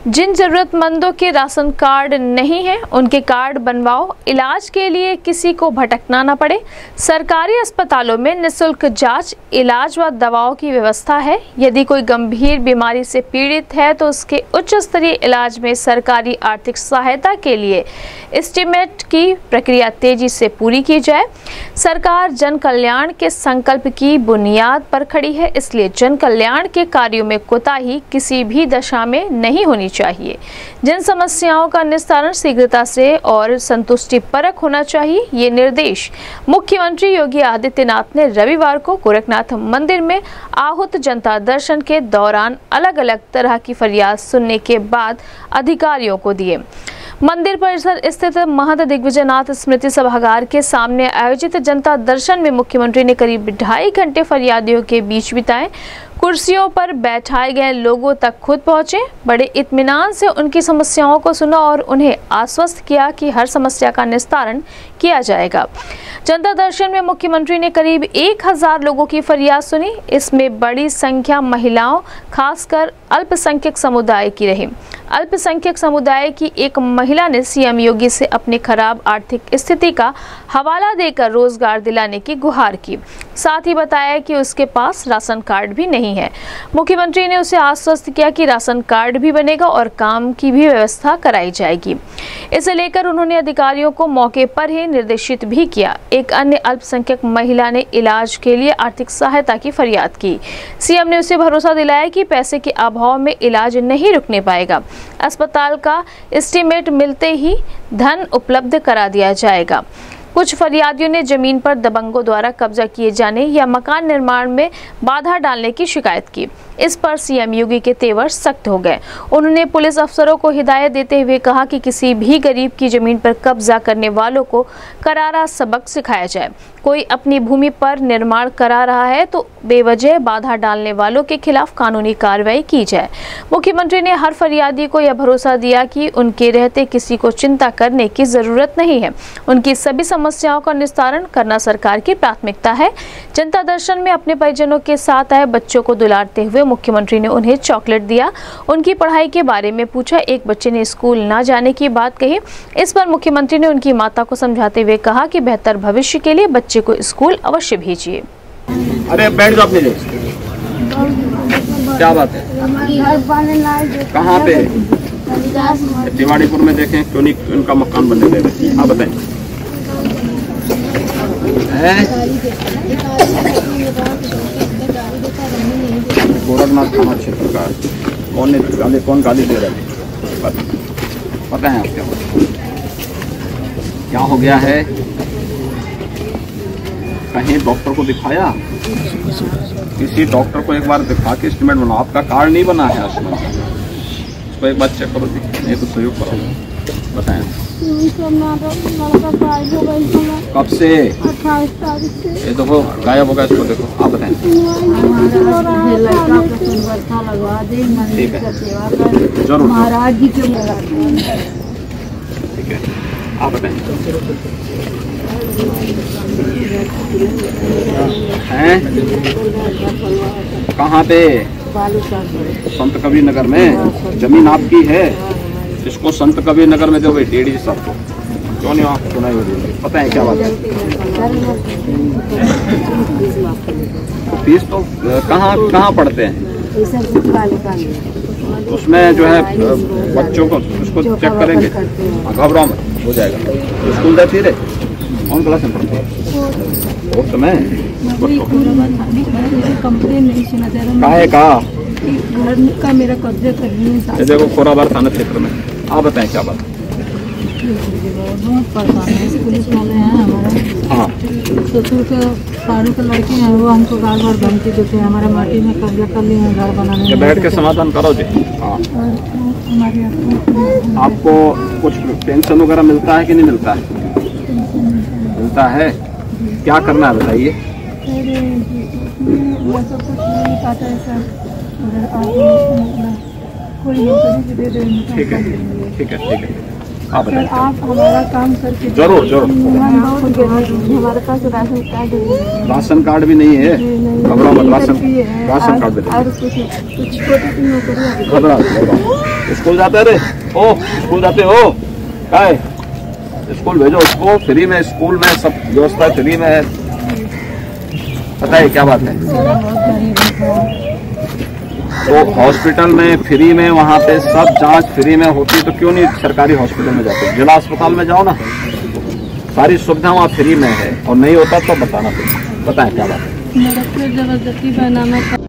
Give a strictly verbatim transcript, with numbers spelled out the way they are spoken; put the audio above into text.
जिन जरूरतमंदों के ration card नहीं है उनके कार्ड बनवाओ, इलाज के लिए किसी को भटकना न पड़े। सरकारी अस्पतालों में निःशुल्क जांच, इलाज व दवाओं की व्यवस्था है। यदि कोई गंभीर बीमारी से पीड़ित है तो उसके उच्च स्तरीय इलाज में सरकारी आर्थिक सहायता के लिए एस्टीमेट की प्रक्रिया तेजी से पूरी की जाए। सरकार जन कल्याण के संकल्प की बुनियाद पर खड़ी है, इसलिए जन कल्याण के कार्यों में कोताही किसी भी दशा में नहीं होनी चाहिए। जिन समस्याओं का निस्तारण शीघ्रता से और संतुष्टिपरक होना चाहिए, ये निर्देश मुख्यमंत्री योगी आदित्यनाथ ने रविवार को गोरखनाथ मंदिर में आहूत जनता दर्शन के दौरान अलग अलग तरह की फरियाद सुनने के बाद अधिकारियों को दिए। मंदिर परिसर स्थित महंत दिग्विजयनाथ स्मृति सभागार के सामने आयोजित जनता दर्शन में मुख्यमंत्री ने करीब ढाई घंटे फरियादियों के बीच बिताए। कुर्सियों पर बैठाए गए लोगों तक खुद पहुंचे, बड़े इत्मीनान से उनकी समस्याओं को सुना और उन्हें आश्वस्त किया कि हर समस्या का निस्तारण किया जाएगा। जनता दर्शन में मुख्यमंत्री ने करीब एक हजार लोगों की फरियाद सुनी। इसमें बड़ी संख्या महिलाओं, खासकर अल्पसंख्यक समुदाय की रही। अल्पसंख्यक समुदाय की एक महिला ने सीएम योगी से अपनी खराब आर्थिक स्थिति का हवाला देकर रोजगार दिलाने की गुहार की। साथ ही बताया कि उसके पास राशन कार्ड भी नहीं है। मुख्यमंत्री ने उसे आश्वस्त किया कि राशन कार्ड भी बनेगा और काम की भी व्यवस्था कराई जाएगी। इसे लेकर उन्होंने अधिकारियों को मौके पर ही निर्देशित भी किया। एक अन्य अल्पसंख्यक महिला ने इलाज के लिए आर्थिक सहायता की फरियाद की। सीएम ने उसे भरोसा दिलाया कि पैसे के अभाव में इलाज नहीं रुकने पाएगा। अस्पताल का एस्टीमेट मिलते ही धन उपलब्ध करा दिया जाएगा। कुछ फरियादियों ने जमीन पर दबंगों द्वारा कब्जा किए जाने या मकान निर्माण में बाधा डालने की शिकायत की। इस पर सीएम योगी के तेवर सख्त हो गए। उन्होंने पुलिस अफसरों को हिदायत देते हुए कहा कि किसी भी गरीब की जमीन पर कब्जा करने वालों को करारा सबक सिखाया जाए। कोई अपनी भूमि पर निर्माण करा रहा है तो बेवजह बाधा डालने वालों के खिलाफ कानूनी कार्रवाई की जाए। मुख्यमंत्री ने हर फरियादी को यह भरोसा दिया कि उनके रहते किसी को चिंता करने की जरूरत नहीं है। उनकी सभी समस्याओं का निस्तारण करना सरकार की प्राथमिकता है। जनता दर्शन में अपने परिजनों के साथ आए बच्चों को दुलारते हुए मुख्यमंत्री ने उन्हें चॉकलेट दिया, उनकी पढ़ाई के बारे में पूछा। एक बच्चे ने स्कूल न जाने की बात कही। इस पर मुख्यमंत्री ने उनकी माता को समझाते हुए कहा कि बेहतर भविष्य के लिए बच्चे को स्कूल अवश्य भेजिए। अरे बैठ जाओ अपने लिए। क्या बात है? कहाँ पे? तिवाड़ीपुर में देखें क्यों नहीं उनका मकान बनने दे रहे? आप बताएं। गोरखनाथ थाना क्षेत्र का कौन गाली कौन गाली दे रहे हैं? पता है आपको क्या हो गया है? कहीं डॉक्टर को दिखाया? किसी डॉक्टर को एक बार दिखा के एस्टीमेट बनाओ। आपका कार्ड नहीं बना है उसमें, उसको एक बार चेक करो, नहीं तो सहयोग करो। बताएं। कब से? अट्ठाईस तारीख से। ये देखो गायब होगा, इसको देखो। आप बताएं। ठीक है, जरूर महाराज जी के ठीक है, आप बताएं। हैं? कहाँ पे? संत कबीर नगर में। जमीन आपकी है, इसको संत कबीर नगर में दो भाई, टेढ़ी सबको। क्यों नहीं आप सुनाई हो रही? पता है क्या बात है? फीस तो कहाँ कहाँ पढ़ते हैं? उसमें जो है बच्चों को उसको चेक करेंगे, घबराओ मत, हो जाएगा। तो स्कूल जाती रहे? कौन क्लास में पढ़ते हैं? वो समय कंप्लेन नहीं सुना जा रहा है का घर का मेरा कब्जा करनी। देखो खोराबार थाना क्षेत्र में। आप बताएं क्या बात? बहुत परेशान है, पुलिस वाले हैं हमारा। हाँ, ससुर के सारू के लड़के हैं, वो हमको बार बार धमकी देते हैं, हमारा माटी में कब्जा कर लिए हैं, घर बनाने में। बैठ के समाधान करो जी। हाँ, हमारे आपको कुछ पेंशन वगैरह मिलता है कि नहीं मिलता है? मिलता है। क्या करना है बताइए? कोई नौकरी दे दे। ठीक है, ठीक है, ठीक है। आप सर बताइए। आप हमारा काम करके जरूर जरूर। हमारे पास राशन कार्ड है। राशन कार्ड भी नहीं है, घबराओ मत, राशन राशन कार्ड भी और कुछ कुछ छोटी सी नौकरी घबरा स्कूल जाते रे ओ स्कूल जाते हो काय स्कूल भेजो उसको, फ्री में स्कूल में सब व्यवस्था फ्री में है। बताइए क्या बात है। तो हॉस्पिटल में फ्री में, वहाँ पे सब जांच फ्री में होती, तो क्यों नहीं सरकारी हॉस्पिटल में जाते? जिला अस्पताल में जाओ ना, सारी सुविधा वहाँ फ्री में है। और नहीं होता तो बताना, बताएं क्या बात है। मेरे को जबरदस्ती बनाना